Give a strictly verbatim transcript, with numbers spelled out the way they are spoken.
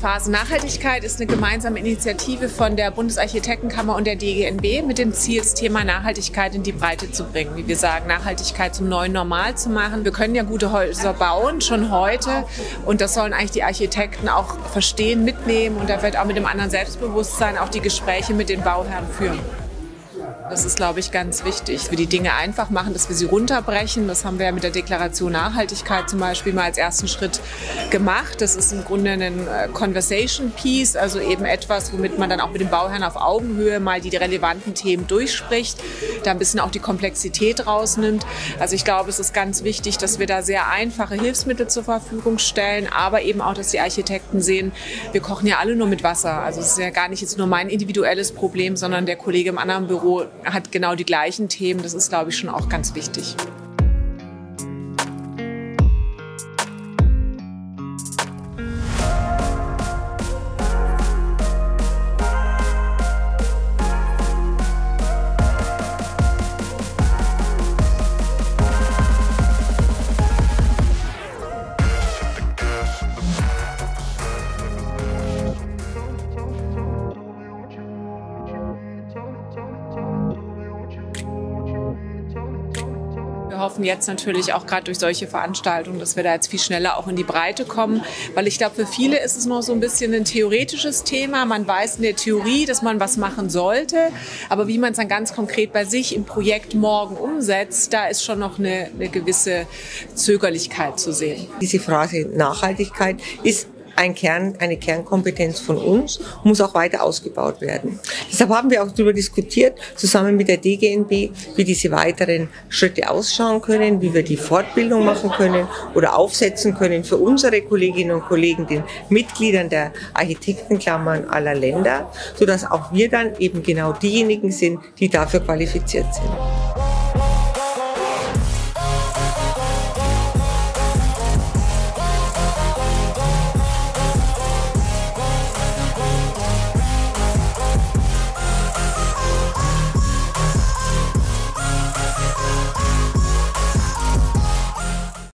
Phase Nachhaltigkeit ist eine gemeinsame Initiative von der Bundesarchitektenkammer und der D G N B mit dem Ziel, das Thema Nachhaltigkeit in die Breite zu bringen. Wie wir sagen, Nachhaltigkeit zum neuen Normal zu machen. Wir können ja gute Häuser bauen, schon heute. Und das sollen eigentlich die Architekten auch verstehen, mitnehmen und da wird auch mit dem anderen Selbstbewusstsein auch die Gespräche mit den Bauherren führen. Das ist, glaube ich, ganz wichtig, dass wir die Dinge einfach machen, dass wir sie runterbrechen. Das haben wir ja mit der Deklaration Nachhaltigkeit zum Beispiel mal als ersten Schritt gemacht. Das ist im Grunde ein Conversation Piece, also eben etwas, womit man dann auch mit dem Bauherrn auf Augenhöhe mal die relevanten Themen durchspricht, da ein bisschen auch die Komplexität rausnimmt. Also ich glaube, es ist ganz wichtig, dass wir da sehr einfache Hilfsmittel zur Verfügung stellen, aber eben auch, dass die Architekten sehen, wir kochen ja alle nur mit Wasser. Also es ist ja gar nicht jetzt nur mein individuelles Problem, sondern der Kollege im anderen Büro hat genau die gleichen Themen. Das ist, glaube ich, schon auch ganz wichtig. Wir hoffen jetzt natürlich auch gerade durch solche Veranstaltungen, dass wir da jetzt viel schneller auch in die Breite kommen, weil ich glaube, für viele ist es noch so ein bisschen ein theoretisches Thema. Man weiß in der Theorie, dass man was machen sollte, aber wie man es dann ganz konkret bei sich im Projekt morgen umsetzt, da ist schon noch eine, eine gewisse Zögerlichkeit zu sehen. Diese Frage Nachhaltigkeit ist ein Kern, eine Kernkompetenz von uns, muss auch weiter ausgebaut werden. Deshalb haben wir auch darüber diskutiert, zusammen mit der D G N B, wie diese weiteren Schritte ausschauen können, wie wir die Fortbildung machen können oder aufsetzen können für unsere Kolleginnen und Kollegen, den Mitgliedern der Architektenkammern aller Länder, sodass auch wir dann eben genau diejenigen sind, die dafür qualifiziert sind.